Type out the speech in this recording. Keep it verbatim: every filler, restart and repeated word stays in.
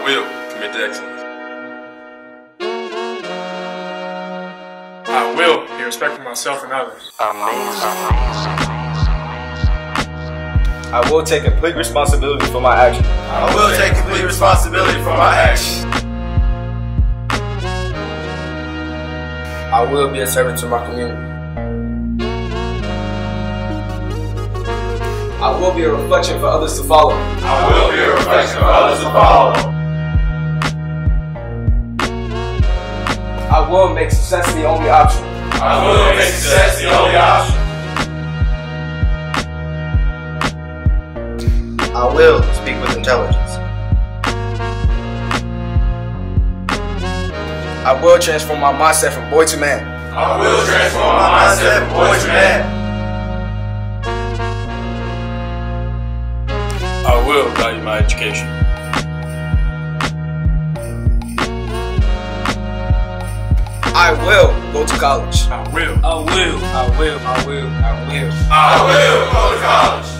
will commit to excellence. I will be respectful of myself and others. I will take complete responsibility for my actions. I will take complete responsibility for my actions. I will be a servant to my community. I will be a reflection for others to follow. I will be a reflection for others to follow. I will make success the only option. I will make success the only option. I will speak with intelligence. I will transform my mindset from boy to man. I will transform my mindset from boy to man. I will value my education. I will go to college. I will. I will. I will. I will. I will. I will go to college.